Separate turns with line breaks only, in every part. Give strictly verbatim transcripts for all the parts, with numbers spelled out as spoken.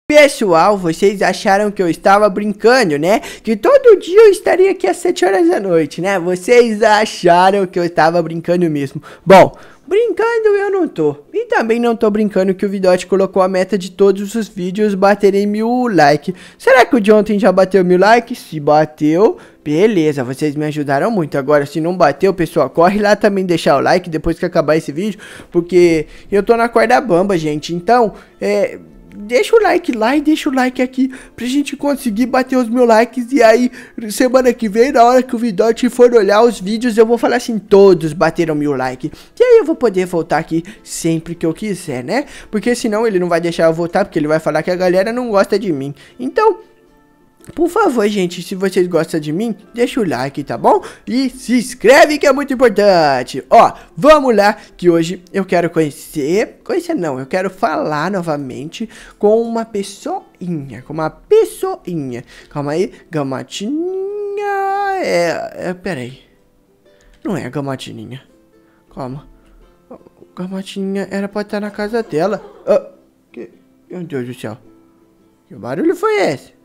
Pessoal, vocês acharam que eu estava brincando, né? Que todo dia eu estaria aqui às sete horas da noite, né? Vocês acharam que eu estava brincando mesmo. Bom, brincando eu não tô. E também não tô brincando que o Vidote colocou a meta de todos os vídeos baterem mil likes. Será que o de ontem já bateu mil likes? Se bateu, beleza, vocês me ajudaram muito. Agora, se não bateu, pessoal, corre lá também deixar o like depois que acabar esse vídeo. Porque eu tô na corda bamba, gente. Então, é... deixa o like lá e deixa o like aqui pra gente conseguir bater os mil likes. E aí, semana que vem, na hora que o Vidote for olhar os vídeos, eu vou falar assim, todos bateram mil likes. E aí eu vou poder voltar aqui sempre que eu quiser, né? Porque senão ele não vai deixar eu voltar, porque ele vai falar que a galera não gosta de mim. Então... por favor, gente, se vocês gostam de mim, deixa o like, tá bom? E se inscreve que é muito importante. Ó, vamos lá, que hoje eu quero conhecer... Conhecer não, eu quero falar novamente com uma pessoinha. Com uma pessoinha. Calma aí, Gamatinha... É... é pera aí. Não é a Gamatinha. Calma. Gamatinha era pra estar na casa dela. Ah, que... meu Deus do céu. Que barulho foi esse?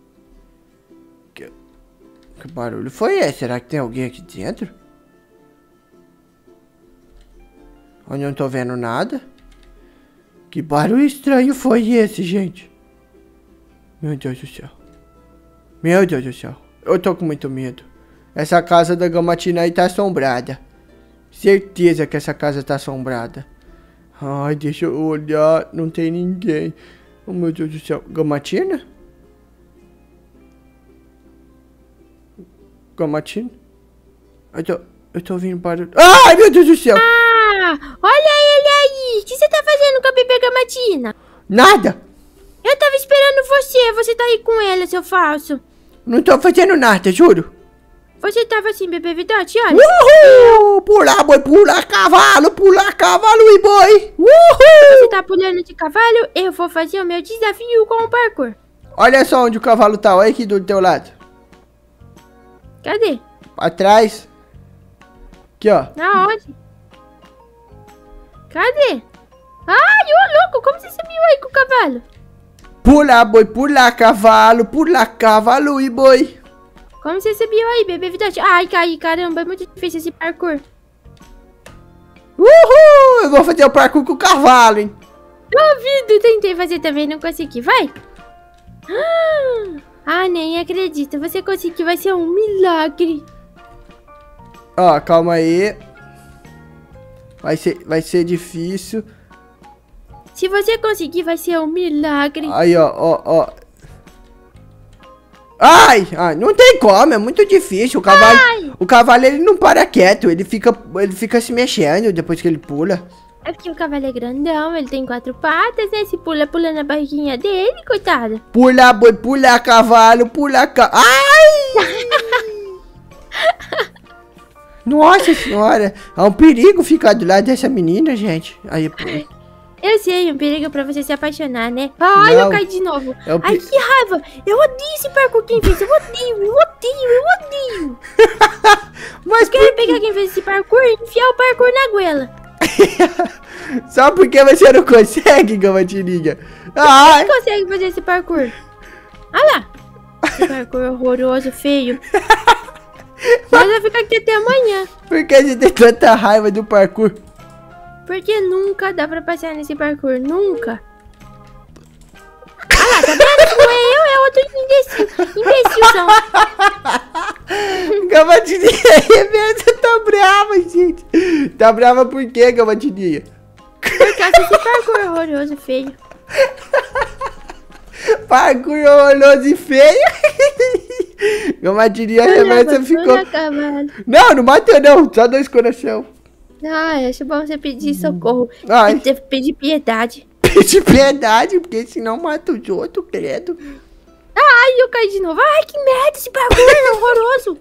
Que barulho foi esse? Será que tem alguém aqui dentro? Eu não tô vendo nada. Que barulho estranho foi esse, gente? Meu Deus do céu. Meu Deus do céu. Eu tô com muito medo. Essa casa da Gamatina aí tá assombrada. Certeza que essa casa tá assombrada. Ai, deixa eu olhar. Não tem ninguém. Oh, meu Deus do céu. Gamatina? Gamatina? Eu tô, eu tô ouvindo barulho. Ai, meu Deus do céu!
Ah, olha ele aí! O que você tá fazendo com a bebê Gamatina?
Nada!
Eu tava esperando você, você tá aí com ela, seu falso.
Não tô fazendo nada, juro.
Você tava assim, bebê Vidote, olha.
Uhul! Pular, boi, pular cavalo, pular cavalo e boi! Uhul!
Você tá pulando de cavalo, eu vou fazer o meu desafio com o parkour.
Olha só onde o cavalo tá, olha aqui do teu lado.
Cadê?
Atrás. Aqui, ó.
Aonde? Cadê? Ai, ô louco, como você subiu aí com o cavalo?
Pular, boi, pular cavalo, pular cavalo e boi.
Como você subiu aí, bebê Vidote? Ai, caí, caramba, é muito difícil esse parkour.
Uhul! Eu vou fazer o parkour com o cavalo, hein?
Duvido, tentei fazer também, não consegui, vai. Ah, nem acredito, você conseguiu, vai ser um milagre.
Ó, calma aí. Vai ser, vai ser difícil.
Se você conseguir, vai ser um milagre.
Aí, ó, ó, ó. Ai, ai, não tem como, é muito difícil. O cavalo,
Ai.
o cavalo ele não para quieto, ele fica, ele fica se mexendo depois que ele pula.
É porque o cavalo é grandão, ele tem quatro patas, né? Se pula, pula na barriguinha dele, coitado.
Pula, boi, pula cavalo, pula ca... Ai! Nossa senhora, é um perigo ficar do lado dessa menina, gente. Aí, pô.
Eu sei, um perigo pra você se apaixonar, né? Ai,
Não,
eu caí de novo.
é o
Ai,
pe-
que raiva. Eu odeio esse parkour quem fez. Eu odeio, eu odeio, eu odeio.
Mas
Eu quero
por...
pegar quem fez esse parkour e enfiar o parkour na goela.
Só porque você não consegue, Gamatinha. Ai!
Quem consegue fazer esse parkour? Olha lá. Esse parkour horroroso, feio. Mas vai ficar aqui até amanhã.
Por que você tem tanta raiva do parkour?
Porque nunca dá pra passar nesse parkour, nunca. Ah lá, tá vendo? Não é eu, é outro imbecil. Imbecilzão.
Gamatinha, você tá brava, gente. Tá brava por quê, Gamatinha?
Por causa desse parkour horroroso, feio.
Parkour horroroso e feio. Gamatinha, a reversa ficou... Não, não bateu não, só dois coração.
Ai, acho bom você pedir socorro.
Ai.
Você pedir piedade.
Pede piedade, porque senão mata os outros, credo.
Ai, eu caí de novo. Ai, que merda, esse parkour é horroroso.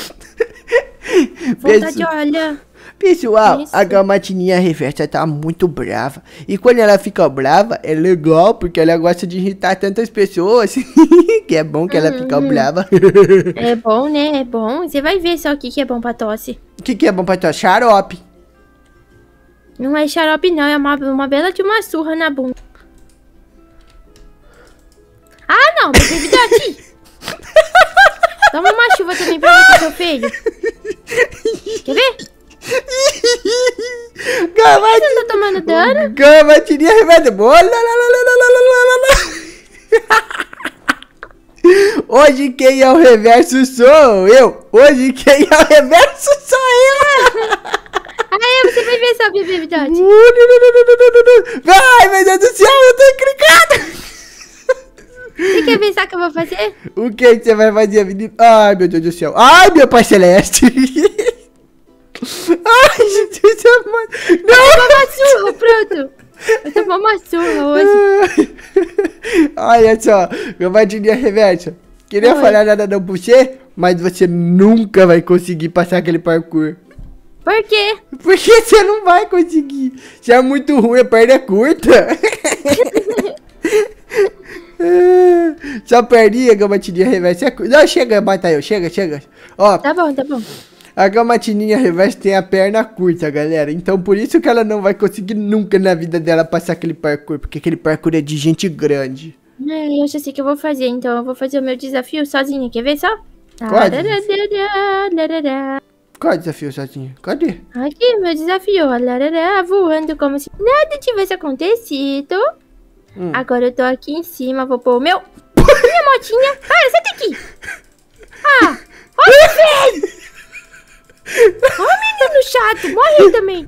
Vontade de olhar.
Pessoal,
Isso.
a Gamatinha reversa tá muito brava. E quando ela fica brava, é legal, porque ela gosta de irritar tantas pessoas. Que é bom que ela fica
Uhum.
brava.
É bom, né? É bom. Você vai ver só o que, que é bom pra tosse.
O que, que é bom pra tu? Xarope.
Não é xarope, não. É uma, uma bela de uma surra na bunda. não, bebê Vidote. Toma uma chuva também pra você, seu feio. Quer ver?
Gama,
você não tá tomando dano?
Gamatinha reversa. Bola, hoje quem é o reverso sou eu. Hoje quem é o reverso sou eu.
Aí você vai ver só, bebê Vidote.
Vai, meu Deus do céu, eu tô encrencado.
Você quer ver só o que eu vou fazer?
O que você vai fazer, menino? Ai, meu Deus do céu. Ai, meu pai celeste. Ai, Jesus amado. Não.
Eu vou uma surra, pronto. Eu tomou uma surra hoje.
Olha só, Gamatinha reversa. Queria
Oi.
falar nada não pra você, mas você nunca vai conseguir passar aquele parkour.
Por quê?
Porque você não vai conseguir. Você é muito ruim, a perna é curta. Sua perninha, Gamatinha reversa. É cu- Não, chega, mata eu, chega, chega. Ó,
Tá bom, tá bom.
a Gamatinha reversa tem a perna curta, galera. Então por isso que ela não vai conseguir nunca na vida dela passar aquele parkour. Porque aquele parkour é de gente grande.
É, eu já sei o que eu vou fazer, então eu vou fazer o meu desafio sozinha. Quer ver só?
Pode.
Tararararararara.
Qual é o desafio sozinho? Cadê?
Aqui, meu desafio. Larará, voando como se nada tivesse acontecido.
Hum.
Agora eu tô aqui em cima, vou pôr o meu... Minha motinha. Para, senta aqui. Ah, olha, velho. Ó, menino chato. Morri também.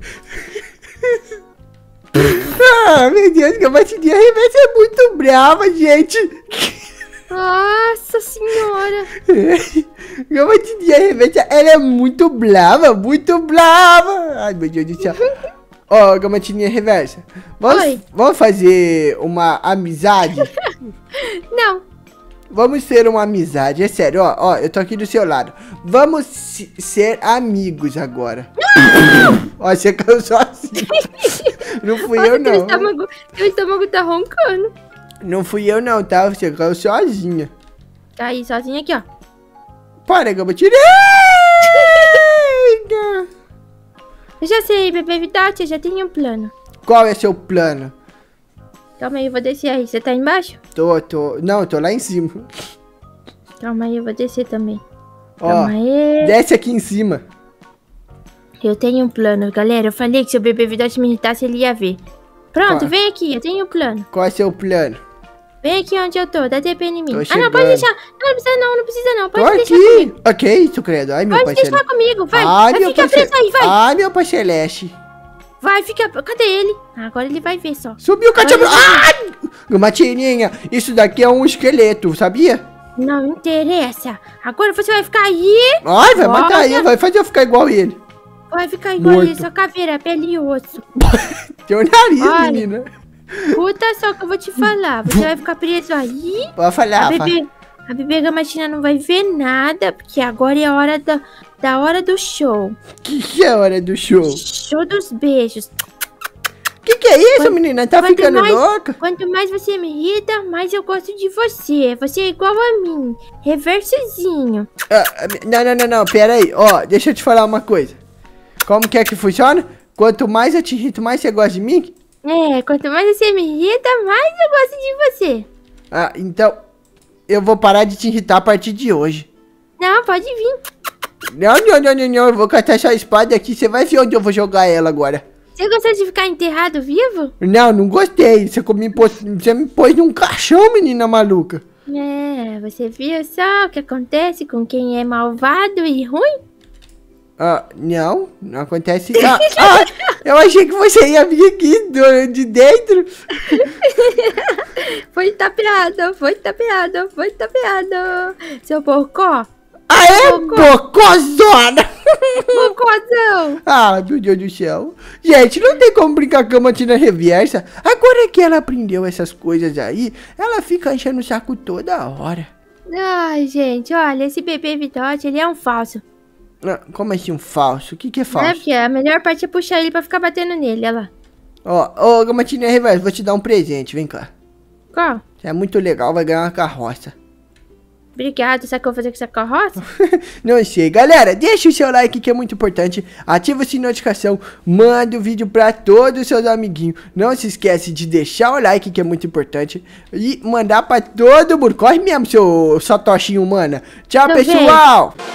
Ah, meu Deus, Gamatinha reversa é muito brava, gente.
Nossa senhora.
Gamatinha reversa, ela é muito brava, muito brava. Ai, meu Deus do céu. Ó, Gamatinha reversa, vamos,
Oi.
vamos fazer uma amizade?
Não.
Vamos ser uma amizade, é sério, ó, ó, eu tô aqui do seu lado. Vamos se- ser amigos agora. Ó, você caiu sozinho. Não fui
Nossa,
eu
teu
não.
estômago, teu estômago tá roncando.
Não fui eu não, tá? Você caiu sozinha.
Tá aí, sozinho aqui, ó.
Para, Gamatinha.
Eu já sei, bebê Vidote, eu já tenho um plano.
Qual é seu plano?
Calma aí, eu vou descer aí. Você tá embaixo?
Tô, tô. Não, eu tô lá em cima.
Calma aí, eu vou descer também.
Ó,
Calma aí.
desce aqui em cima.
Eu tenho um plano, galera. Eu falei que se o bebê Vidote me irritasse, ele ia ver. Pronto,
Qual?
vem aqui, eu tenho um plano.
Qual é seu plano?
Vem aqui onde eu tô, dá T P em mim.
Tô
Ah, não, pode
chegando.
deixar. Não, não precisa não, não precisa não.
Tô
Pode deixar
aqui.
comigo.
Ok, isso, credo. Ai, meu
Pode
pai
deixar
celeste.
comigo, vai.
Ai,
vai
meu
ficar
pai
preso
celeste.
aí, vai.
Ai, meu pai celeste.
Vai, fica... Cadê ele? Agora ele vai ver só.
Subiu o cachorro.
Vai, vai.
Ai! Gamatinha, isso daqui é um esqueleto, sabia?
Não interessa. Agora você vai ficar aí.
Ai, vai matar
Olha.
ele, vai fazer eu ficar igual ele.
Vai ficar igual
Morto.
ele, sua caveira, pele e osso.
Teu nariz,
Olha.
menina.
Escuta só que eu vou te falar. Você vai ficar preso aí.
Pode
A
falar, fa-
bebê, a bebê Gamatina não vai ver nada, porque agora é a hora da, da hora do show.
Que que é a hora do show?
Show dos beijos.
Que que é isso,
Quanto-
menina? Tá
quanto
ficando
mais-
louca?
Quanto mais você me irrita, mais eu gosto de você. Você é igual a mim. Reversozinho.
Ah, ah, não, não, não, não, pera aí. Ó, deixa eu te falar uma coisa. Como que é que funciona? Quanto mais eu te irrito, mais você gosta de mim?
É, quanto mais você me irrita, mais eu gosto de você.
Ah, então eu vou parar de te irritar a partir de hoje.
Não, pode vir.
Não, não, não, não, não. Eu vou catar essa espada aqui. Você vai ver onde eu vou jogar ela agora.
Você gosta de ficar enterrado vivo?
Não, não gostei. Você me pôs, você me pôs num caixão, menina maluca.
É, você viu só o que acontece com quem é malvado e ruim?
Ah, não, não acontece. Ah, ah, eu achei que você ia vir aqui do- de dentro.
Foi tapeado, foi tapeado, foi tapeado. Seu porcó.
Aê,
Bocó.
bocozona!
Bocózão.
Ah, meu Deus do céu. Gente, não tem como brincar com a Gamatina reversa. Agora que ela aprendeu essas coisas aí, ela fica enchendo o saco toda hora.
Ai, gente, olha, esse bebê Vidote, ele é um falso.
Ah, como assim um falso? O que que é
Né?
falso?
Porque a melhor parte é puxar ele pra ficar batendo nele, olha lá.
Ó, ô Gamatina reversa, vou te dar um presente, vem cá.
Qual?
Você é muito legal, vai ganhar uma carroça.
Obrigada. Sabe o que eu vou fazer com essa carroça?
Não sei. Galera, deixa o seu like que é muito importante. Ativa o sininho de notificação. Manda o vídeo pra todos os seus amiguinhos. Não se esquece de deixar o like que é muito importante. E mandar pra todo mundo. Corre mesmo, seu satoshinho humana. Tchau,
Tô
pessoal.
vendo.